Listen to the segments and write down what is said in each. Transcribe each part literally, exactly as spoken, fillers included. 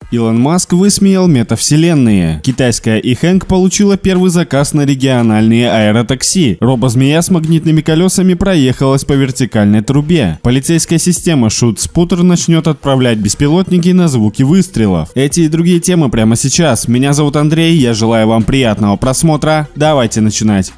Илон Маск высмеял метавселенные. Китайская E-Hang получила первый заказ на региональные аэротакси. Робозмея с магнитными колесами проехалась по вертикальной трубе. Полицейская система Shoot-Spooter начнет отправлять беспилотники на звуки выстрелов. Эти и другие темы прямо сейчас. Меня зовут Андрей, я желаю вам приятного просмотра. Давайте начинать.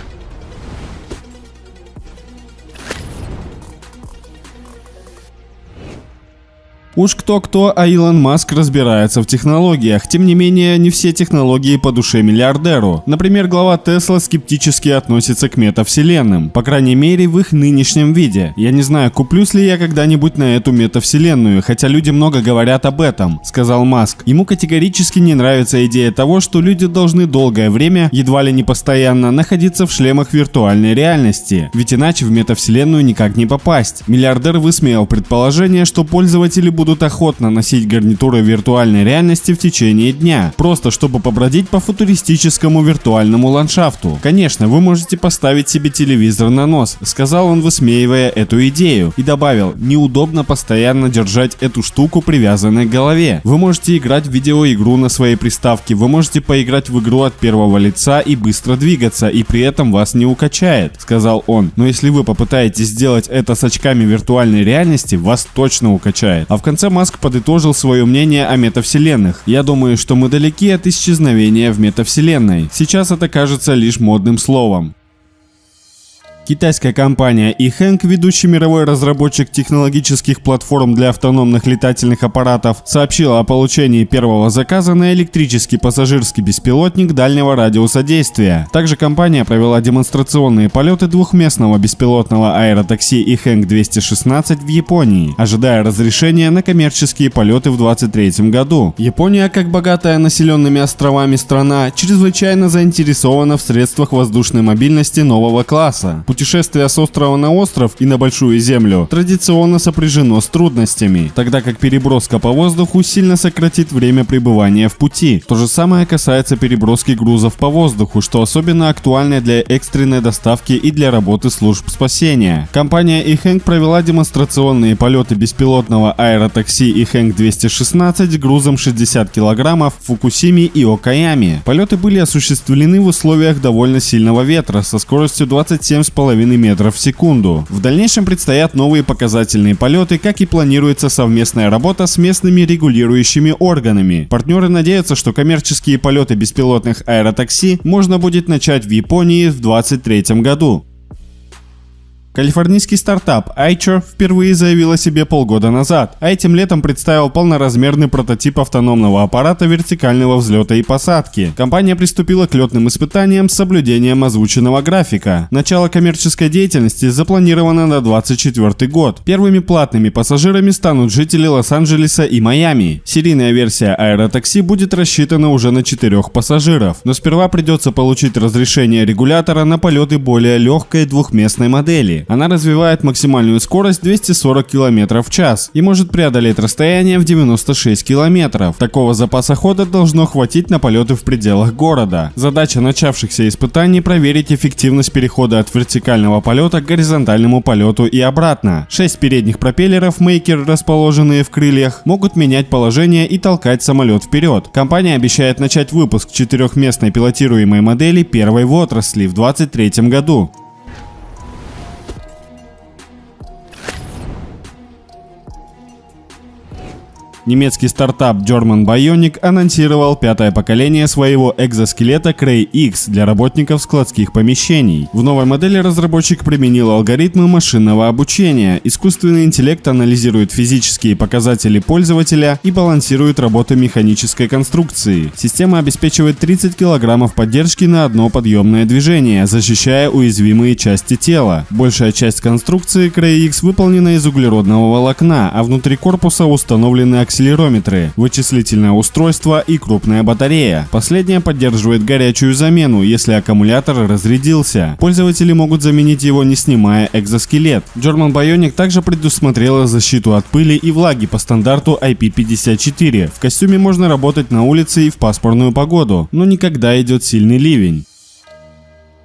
Уж кто-кто, а Илон Маск разбирается в технологиях. Тем не менее, не все технологии по душе миллиардеру. Например, глава Tesla скептически относится к метавселенным. По крайней мере, в их нынешнем виде. Я не знаю, куплюсь ли я когда-нибудь на эту метавселенную, хотя люди много говорят об этом, сказал Маск. Ему категорически не нравится идея того, что люди должны долгое время, едва ли не постоянно, находиться в шлемах виртуальной реальности. Ведь иначе в метавселенную никак не попасть. Миллиардер высмеял предположение, что пользователи будут будут охотно носить гарнитуры виртуальной реальности в течение дня, просто чтобы побродить по футуристическому виртуальному ландшафту. Конечно, вы можете поставить себе телевизор на нос, сказал он, высмеивая эту идею, и добавил: неудобно постоянно держать эту штуку привязанной к голове. Вы можете играть в видеоигру на своей приставке, вы можете поиграть в игру от первого лица и быстро двигаться, и при этом вас не укачает, сказал он. Но если вы попытаетесь сделать это с очками виртуальной реальности, вас точно укачает. А в конце В конце Маск подытожил свое мнение о метавселенных. Я думаю, что мы далеки от исчезновения в метавселенной. Сейчас это кажется лишь модным словом. Китайская компания E-Hang, ведущий мировой разработчик технологических платформ для автономных летательных аппаратов, сообщила о получении первого заказа на электрический пассажирский беспилотник дальнего радиуса действия. Также компания провела демонстрационные полеты двухместного беспилотного аэротакси E-Hang двести шестнадцать в Японии, ожидая разрешения на коммерческие полеты в две тысячи двадцать третьем году. Япония, как богатая населенными островами страна, чрезвычайно заинтересована в средствах воздушной мобильности нового класса. Путешествие с острова на остров и на большую землю традиционно сопряжено с трудностями, тогда как переброска по воздуху сильно сократит время пребывания в пути. То же самое касается переброски грузов по воздуху, что особенно актуально для экстренной доставки и для работы служб спасения. Компания E-Hang провела демонстрационные полеты беспилотного аэротакси E-Hang двести шестнадцать грузом шестьдесят килограммов в Фукусиме и Окаяме. Полеты были осуществлены в условиях довольно сильного ветра со скоростью двадцать семь с половиной метров в секунду. В дальнейшем предстоят новые показательные полеты, как и планируется совместная работа с местными регулирующими органами. Партнеры надеются, что коммерческие полеты беспилотных аэротакси можно будет начать в Японии в две тысячи двадцать третьем году. Калифорнийский стартап Aicher впервые заявил о себе полгода назад, а этим летом представил полноразмерный прототип автономного аппарата вертикального взлета и посадки. Компания приступила к летным испытаниям с соблюдением озвученного графика. Начало коммерческой деятельности запланировано на двадцать четвёртый год. Первыми платными пассажирами станут жители Лос-Анджелеса и Майами. Серийная версия аэротакси будет рассчитана уже на четырех пассажиров, но сперва придется получить разрешение регулятора на полеты более легкой двухместной модели. Она развивает максимальную скорость двести сорок километров в час и может преодолеть расстояние в девяносто шесть километров. Такого запаса хода должно хватить на полеты в пределах города. Задача начавшихся испытаний — проверить эффективность перехода от вертикального полета к горизонтальному полету и обратно. Шесть передних пропеллеров Maker, расположенные в крыльях, могут менять положение и толкать самолет вперед. Компания обещает начать выпуск четырехместной пилотируемой модели первой в отрасли в две тысячи двадцать третьем году. Немецкий стартап German Bionic анонсировал пятое поколение своего экзоскелета Cray X для работников складских помещений. В новой модели разработчик применил алгоритмы машинного обучения. Искусственный интеллект анализирует физические показатели пользователя и балансирует работу механической конструкции. Система обеспечивает тридцать килограммов поддержки на одно подъемное движение, защищая уязвимые части тела. Большая часть конструкции Cray X выполнена из углеродного волокна, а внутри корпуса установлены акселераторы, акселерометры, вычислительное устройство и крупная батарея. Последняя поддерживает горячую замену, если аккумулятор разрядился. Пользователи могут заменить его, не снимая экзоскелет. German Bionic также предусмотрела защиту от пыли и влаги по стандарту ай пи пятьдесят четыре. В костюме можно работать на улице и в пасмурную погоду, но не когда идет сильный ливень.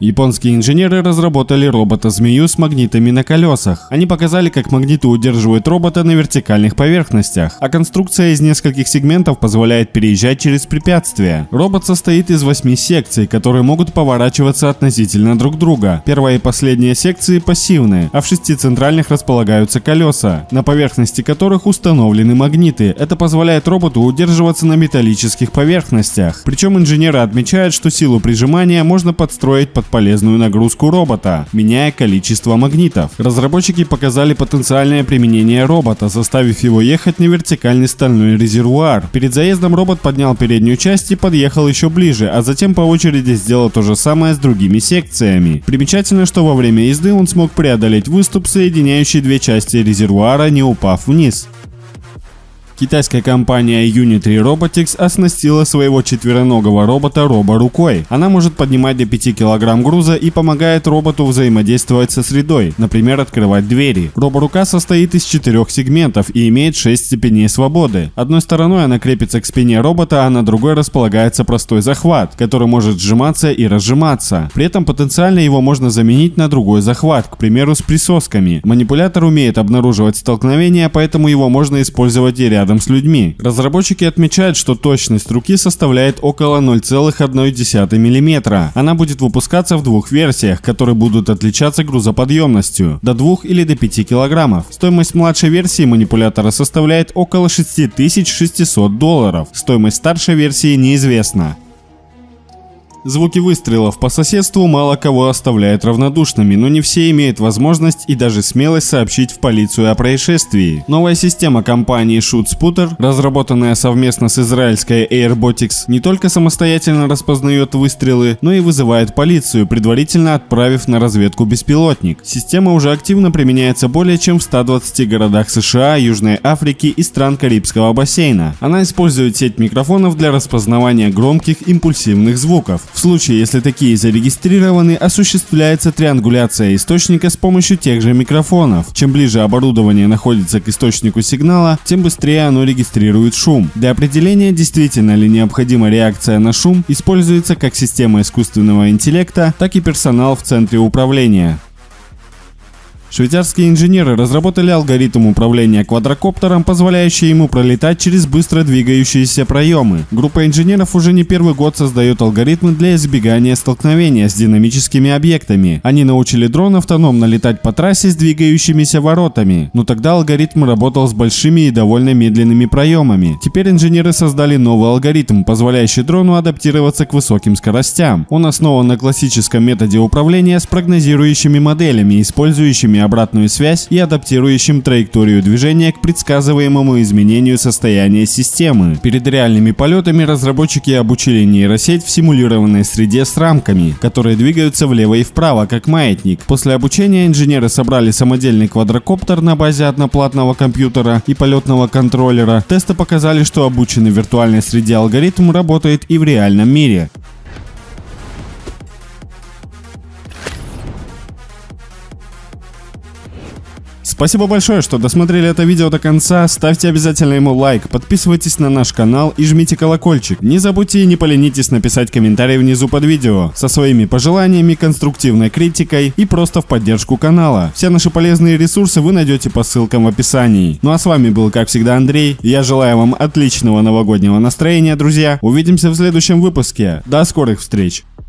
Японские инженеры разработали робота-змею с магнитами на колесах. Они показали, как магниты удерживают робота на вертикальных поверхностях, а конструкция из нескольких сегментов позволяет переезжать через препятствия. Робот состоит из восьми секций, которые могут поворачиваться относительно друг друга. Первая и последняя секции пассивные, а в шести центральных располагаются колеса, на поверхности которых установлены магниты. Это позволяет роботу удерживаться на металлических поверхностях. Причем инженеры отмечают, что силу прижимания можно подстроить под полезную нагрузку робота, меняя количество магнитов. Разработчики показали потенциальное применение робота, заставив его ехать на вертикальный стальной резервуар. Перед заездом робот поднял переднюю часть и подъехал еще ближе, а затем по очереди сделал то же самое с другими секциями. Примечательно, что во время езды он смог преодолеть выступ, соединяющий две части резервуара, не упав вниз. Китайская компания Unitree Robotics оснастила своего четвероногого робота роборукой. Она может поднимать до пяти килограмм груза и помогает роботу взаимодействовать со средой, например, открывать двери. Роборука состоит из четырех сегментов и имеет шесть степеней свободы. Одной стороной она крепится к спине робота, а на другой располагается простой захват, который может сжиматься и разжиматься. При этом потенциально его можно заменить на другой захват, к примеру, с присосками. Манипулятор умеет обнаруживать столкновения, поэтому его можно использовать и рядом с людьми. Разработчики отмечают, что точность руки составляет около ноль целых одна десятая миллиметра. Она будет выпускаться в двух версиях, которые будут отличаться грузоподъемностью до двух или до пяти килограммов. Стоимость младшей версии манипулятора составляет около шести тысяч шестисот долларов. Стоимость старшей версии неизвестна. Звуки выстрелов по соседству мало кого оставляют равнодушными, но не все имеют возможность и даже смелость сообщить в полицию о происшествии. Новая система компании ShootSpooter, разработанная совместно с израильской Airbotics, не только самостоятельно распознает выстрелы, но и вызывает полицию, предварительно отправив на разведку беспилотник. Система уже активно применяется более чем в ста двадцати городах США, Южной Африки и стран Карибского бассейна. Она использует сеть микрофонов для распознавания громких импульсивных звуков. В случае, если такие зарегистрированы, осуществляется триангуляция источника с помощью тех же микрофонов. Чем ближе оборудование находится к источнику сигнала, тем быстрее оно регистрирует шум. Для определения, действительно ли необходима реакция на шум, используется как система искусственного интеллекта, так и персонал в центре управления. Швейцарские инженеры разработали алгоритм управления квадрокоптером, позволяющий ему пролетать через быстро двигающиеся проемы. Группа инженеров уже не первый год создает алгоритмы для избегания столкновения с динамическими объектами. Они научили дрон автономно летать по трассе с двигающимися воротами, но тогда алгоритм работал с большими и довольно медленными проемами. Теперь инженеры создали новый алгоритм, позволяющий дрону адаптироваться к высоким скоростям. Он основан на классическом методе управления с прогнозирующими моделями, использующими обратную связь и адаптирующим траекторию движения к предсказываемому изменению состояния системы. Перед реальными полетами разработчики обучили нейросеть в симулированной среде с рамками, которые двигаются влево и вправо, как маятник. После обучения инженеры собрали самодельный квадрокоптер на базе одноплатного компьютера и полетного контроллера. Тесты показали, что обученный в виртуальной среде алгоритм работает и в реальном мире. Спасибо большое, что досмотрели это видео до конца. Ставьте обязательно ему лайк, подписывайтесь на наш канал и жмите колокольчик. Не забудьте и не поленитесь написать комментарий внизу под видео со своими пожеланиями, конструктивной критикой и просто в поддержку канала. Все наши полезные ресурсы вы найдете по ссылкам в описании. Ну а с вами был, как всегда, Андрей. Я желаю вам отличного новогоднего настроения, друзья. Увидимся в следующем выпуске. До скорых встреч!